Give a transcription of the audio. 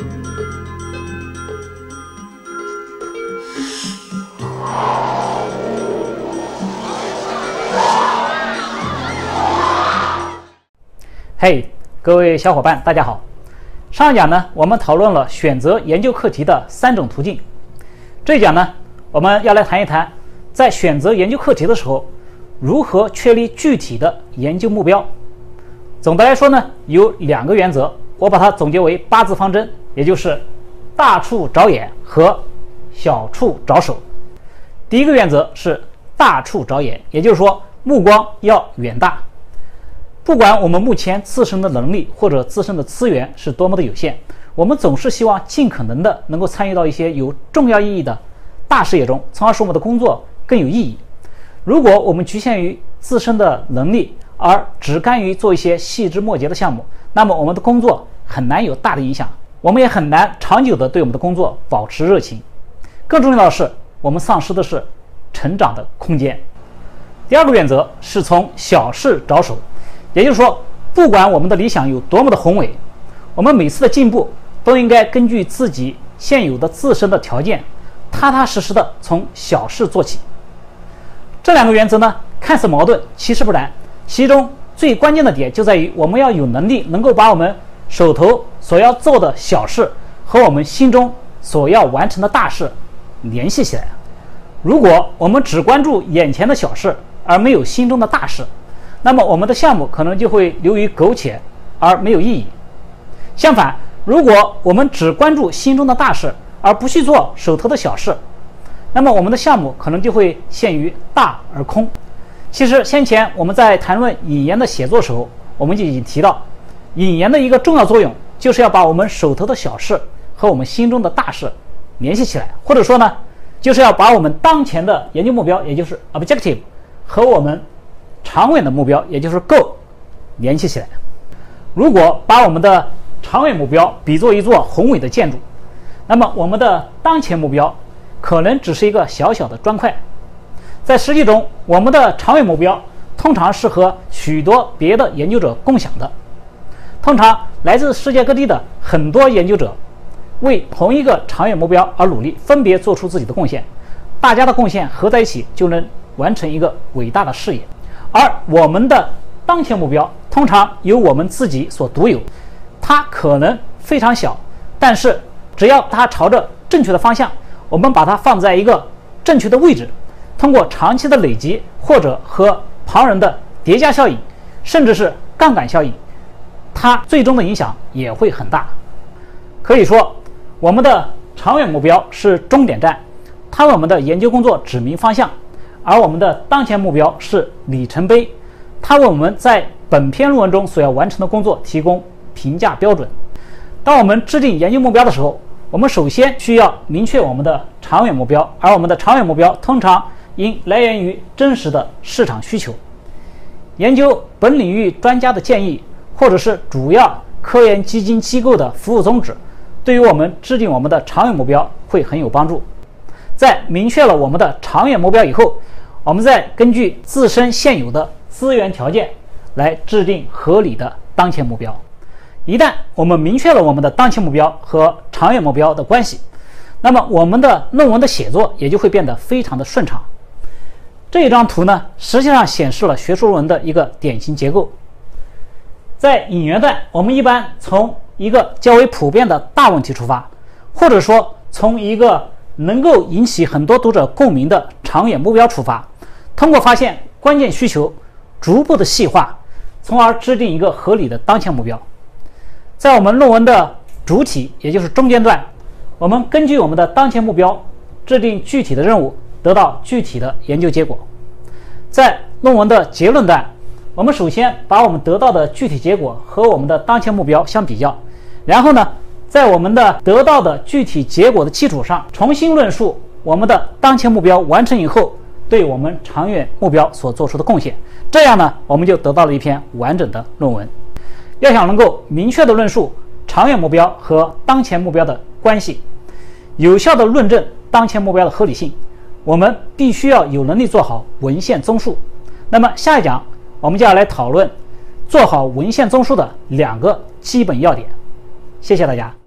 嘿，各位小伙伴，大家好。上一讲呢，我们讨论了选择研究课题的3种途径。这一讲呢，我们要来谈一谈，在选择研究课题的时候，如何确立具体的研究目标。总的来说呢，有2个原则，我把它总结为8字方针，也就是大处着眼和小处着手。第一个原则是大处着眼，也就是说目光要远大。不管我们目前自身的能力或者自身的资源是多么的有限，我们总是希望尽可能的能够参与到一些有重要意义的大事业中，从而使我们的工作更有意义。如果我们局限于自身的能力，而只甘于做一些细枝末节的项目，那么我们的工作很难有大的影响，我们也很难长久的对我们的工作保持热情。更重要的是，我们丧失的是成长的空间。第2个原则是从小事着手。也就是说，不管我们的理想有多么的宏伟，我们每次的进步都应该根据自己现有的自身的条件，踏踏实实的从小事做起。这2个原则呢，看似矛盾，其实不然。其中最关键的点就在于，我们要有能力能够把我们手头所要做的小事和我们心中所要完成的大事联系起来。如果我们只关注眼前的小事，而没有心中的大事，那么我们的项目可能就会流于苟且而没有意义。相反，如果我们只关注心中的大事，而不去做手头的小事，那么我们的项目可能就会陷于大而空。其实先前我们在谈论引言的写作时候，我们就已经提到，引言的一个重要作用就是要把我们手头的小事和我们心中的大事联系起来，或者说呢，就是要把我们当前的研究目标，也就是 objective 和我们长远的目标，也就是 goal 联系起来。如果把我们的长远目标比作一座宏伟的建筑，那么我们的当前目标可能只是一个小小的砖块。在实际中，我们的长远目标通常是和许多别的研究者共享的。通常来自世界各地的很多研究者为同一个长远目标而努力，分别做出自己的贡献，大家的贡献合在一起就能完成一个伟大的事业。而我们的当前目标通常由我们自己所独有，它可能非常小，但是只要它朝着正确的方向，我们把它放在一个正确的位置，通过长期的累积或者和旁人的叠加效应，甚至是杠杆效应，它最终的影响也会很大。可以说，我们的长远目标是终点站，它为我们的研究工作指明方向，而我们的当前目标是里程碑，它为我们在本篇论文中所要完成的工作提供评价标准。当我们制定研究目标的时候，我们首先需要明确我们的长远目标，而我们的长远目标通常应来源于真实的市场需求。研究本领域专家的建议，或者是主要科研基金机构的服务宗旨，对于我们制定我们的长远目标会很有帮助。在明确了我们的长远目标以后，我们再根据自身现有的资源条件来制定合理的当前目标。一旦我们明确了我们的当前目标和长远目标的关系，那么我们的论文的写作也就会变得非常的顺畅。这一张图呢，实际上显示了学术论文的一个典型结构。在引言段，我们一般从一个较为普遍的大问题出发，或者说从一个能够引起很多读者共鸣的长远目标出发，通过发现关键需求，逐步的细化，从而制定一个合理的当前目标。在我们论文的主体，也就是中间段，我们根据我们的当前目标制定具体的任务，得到具体的研究结果。在论文的结论段，我们首先把我们得到的具体结果和我们的当前目标相比较，然后呢，在我们的得到的具体结果的基础上，重新论述我们的当前目标完成以后对我们长远目标所做出的贡献。这样呢，我们就得到了一篇完整的论文。要想能够明确的论述长远目标和当前目标的关系，有效的论证当前目标的合理性，我们必须要有能力做好文献综述。那么下一讲我们就要来讨论做好文献综述的2个基本要点。谢谢大家。